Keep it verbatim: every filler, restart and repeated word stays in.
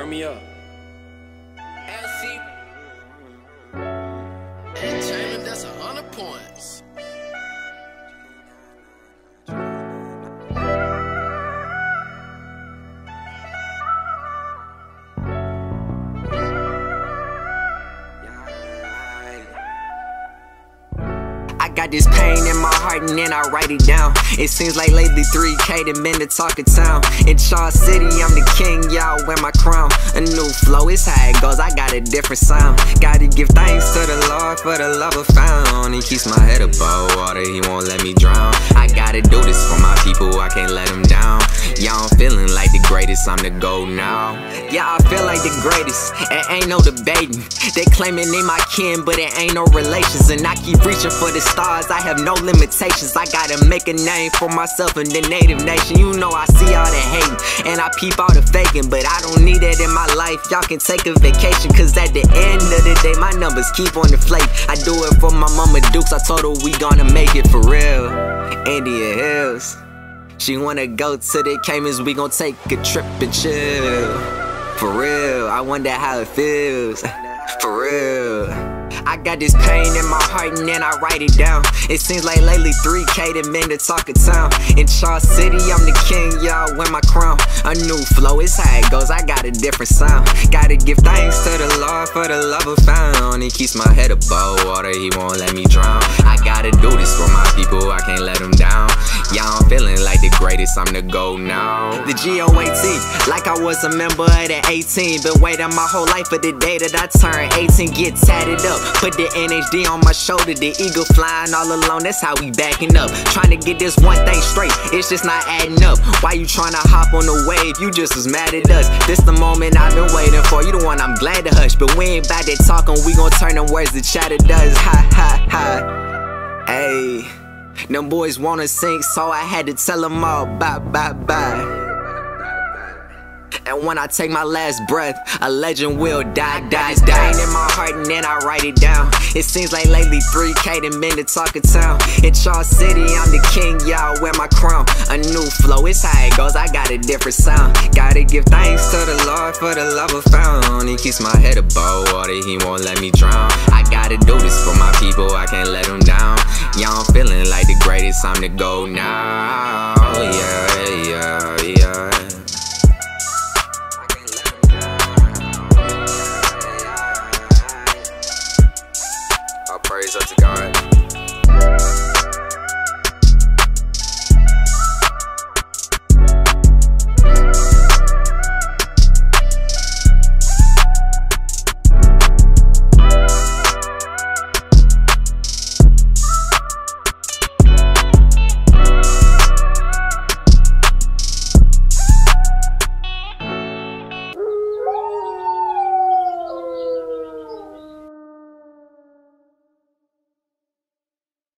Turn me up. L C Entertainment, that's a hundred points. I got this pain in my heart and then I write it down. It seems like lately three K done been the talk of town. In Charles City, I'm the king, y'all wear my crown. A new flow, it's how it goes, I got a different sound. Gotta give thanks to the Lord for the love I found. He keeps my head above water, he won't let me drown. I gotta do this for my people, I can't let them down. Y'all feeling like the greatest, I'm the GOAT now. Yeah, I feel like the greatest, it ain't no debating. They claiming they my kin, but it ain't no relations. And I keep reaching for the stars, I have no limitations. I gotta make a name for myself in the native nation. You know I see all the hating, and I peep all the faking, but I don't need that in my life. Y'all can take a vacation, cause at the end of the day, my numbers keep on deflate. I do it for my mama Dukes, I told her we gonna make it for real. Indian Hills, she wanna go to the Caymans, we gon' take a trip and chill. For real, I wonder how it feels. For real, I got this pain in my heart and then I write it down. It seems like lately three K done been the talk of town. In Charles City, I'm the king, y'all wear my crown. A new flow, it's how it goes, I got a different sound. Gotta give thanks to the Lord for the love I found. He keeps my head above water, he won't let me drown. I gotta do this for my people, I can't let them down. Y'all feeling like the greatest, I'm the GOAT now. The G O A T, like I was a member of the eighteen. Been waiting my whole life for the day that I turn eighteen. Get tatted up, put the N H D on my shoulder. The eagle flying all alone, that's how we backing up. Trying to get this one thing straight, it's just not adding up. Why you trying to hop on the wave, you just was mad at us. This the moment I've been waiting for, you the one I'm glad to hush. But we ain't about that talking, we gon' turn them words to chatter does. Ha ha ha, ayy. Them boys wanna sing, so I had to tell them all bye bye bye. And when I take my last breath, a legend will die, die, die. In my heart and then I write it down. It seems like lately three K done been the talk of town. In Charles City, I'm the king, y'all wear my crown. A new flow, it's how it goes, I got a different sound. Gotta give thanks to the Lord for the love I found. He keeps my head above water, he won't let me drown. I gotta do this for my people, I can't let them down. Y'all feeling like the greatest, I'm the GOAT now.